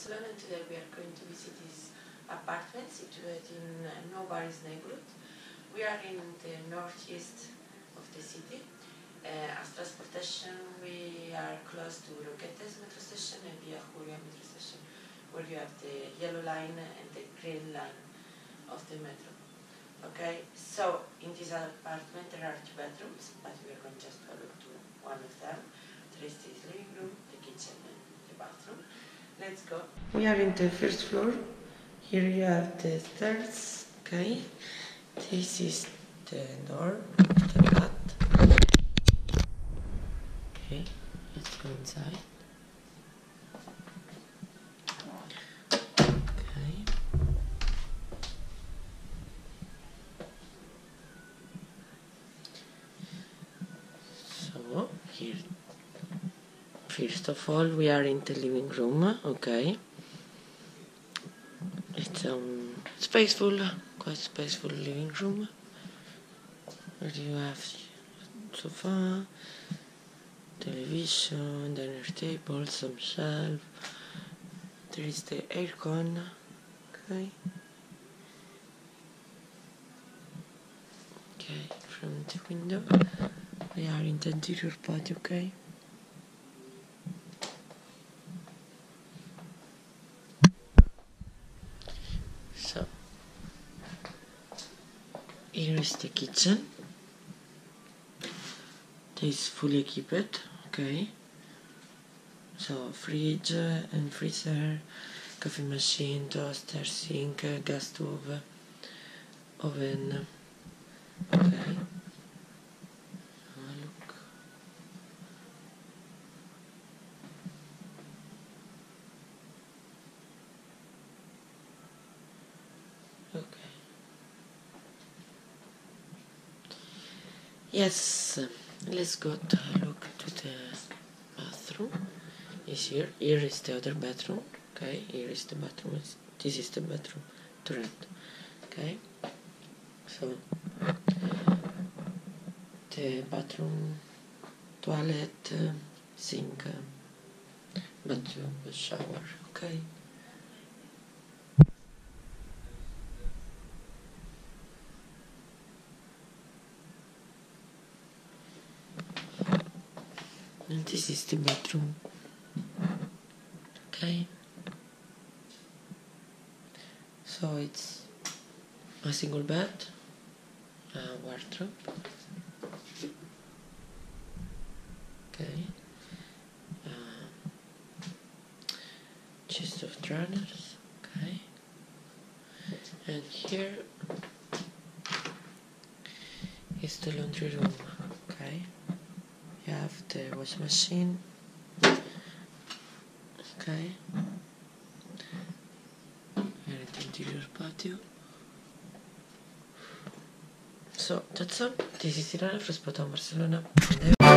Barcelona, and today we are going to visit this apartment situated in Nou Barris neighborhood. We are in the northeast of the city. As transportation, we are close to Roquetes metro station and Via Julia metro station, where you have the yellow line and the green line of the metro. Okay, so in this apartment there are 2 bedrooms, but we are going just to look to one of them. There is this living room, the kitchen and the bathroom. Let's go. We are in the first floor. Here you have the stairs, okay. This is the door of the flat. Okay, let's go inside. Okay. So, here, first of all, we are in the living room, okay. It's spaceful, quite spaceful living room. Where you have sofa, television, dinner table, some shelf. There is the aircon, okay. Okay, from the window, we are in the interior patio, okay. So, here is the kitchen. This is fully equipped, okay. So, fridge and freezer, coffee machine, toaster, sink, gas stove, oven, okay. Look. Okay. Yes, let's go to look to the bathroom. Is here. Here is the other bedroom. Okay, here is the bathroom. This is the bedroom to rent. Okay, so the bathroom, toilet, sink, bathroom, shower. Okay. And this is the bedroom. Okay. So it's a single bed, a wardrobe. Okay. Chest of drawers. Okay. And here is the laundry room. Okay. You have the washing machine. Okay. Here is the interior patio. So that's all. This is Irana from Spot on Barcelona.